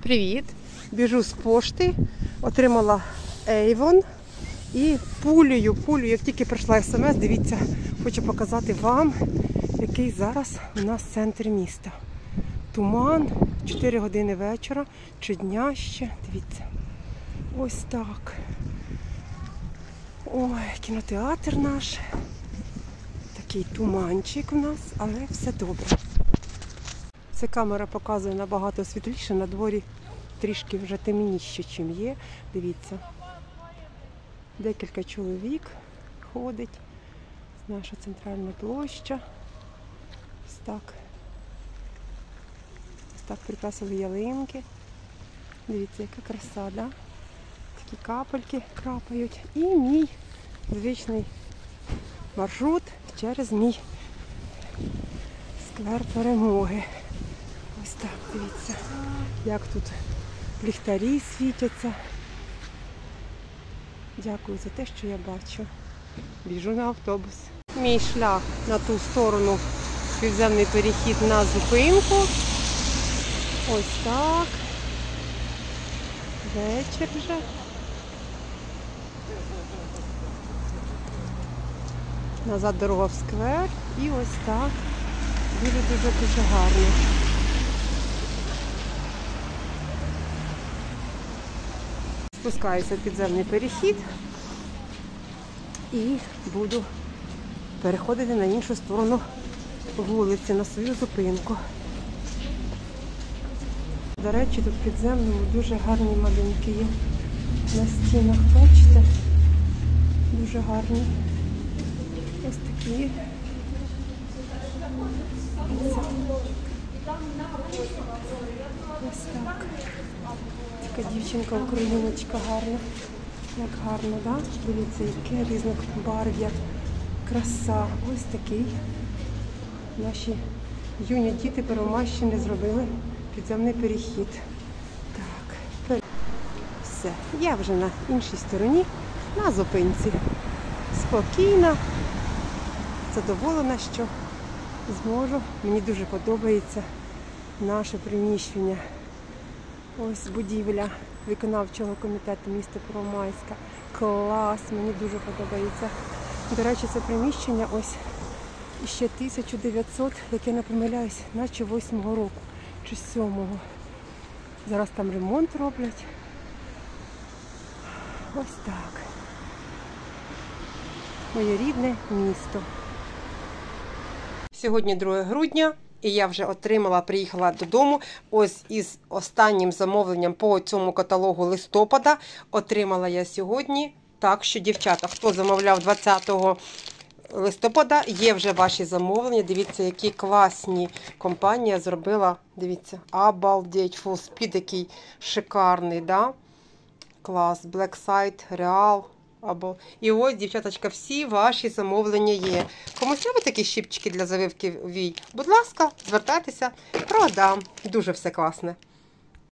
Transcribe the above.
Привіт! Біжу з пошти, отримала Avon і пулею, як тільки прийшла смс, дивіться, хочу показати вам, який зараз у нас центр міста. Туман, 4 години вечора, чи дня ще, дивіться, ось так. Ой, кінотеатр наш, такий туманчик у нас, але все добре. Ця камера показує набагато світліше, на дворі трішки вже темніше, чим є. Дивіться, декілька чоловік ходить. Наша центральна площа. Ось так. Ось так прикрасили ялинки. Дивіться, яка краса, да? Такі капельки крапають. І мій звичний маршрут через мій сквер Перемоги. Ось так, дивіться, як тут ліхтарі світяться. Дякую за те, що я бачу. Біжу на автобус. Мій шлях на ту сторону, підземний перехід на зупинку. Ось так. Вечір вже. Назад дорога в сквер. І ось так. Дуже гарно. Спускаюся в підземний перехід і буду переходити на іншу сторону вулиці, на свою зупинку. До речі, тут в підземному дуже гарні малюнки є на стінах, бачите? Дуже гарні. Ось такі. Ось так. Така дівчинка-україночка гарна. Як гарно, так? Да? Дивіться, яке різнобарв'я. Краса. Ось такий. Наші юні діти Первомайщини зробили підземний перехід. Так. Все. Я вже на іншій стороні, на зупинці. Спокійна. Задоволена, що зможу. Мені дуже подобається наше приміщення. Ось будівля виконавчого комітету міста Первомайська. Клас, мені дуже подобається. До речі, це приміщення ось ще 1900, як я не помиляюсь, наче 8-го року чи 7-го. Зараз там ремонт роблять. Ось так. Моє рідне місто. Сьогодні 2 грудня. І я вже приїхала додому, ось із останнім замовленням по цьому каталогу листопада. Отримала я сьогодні. Так що, дівчата, хто замовляв 20 листопада, є вже ваші замовлення. Дивіться, які класні компанія зробила. Дивіться, обалдеть, Full Speed, який шикарний, да? Клас, Black Side, Real. І ось, дівчаточка, всі ваші замовлення є. Комусь треба такі щіпчики для завивки вій? Будь ласка, звертайтеся, продам. Дуже все класне.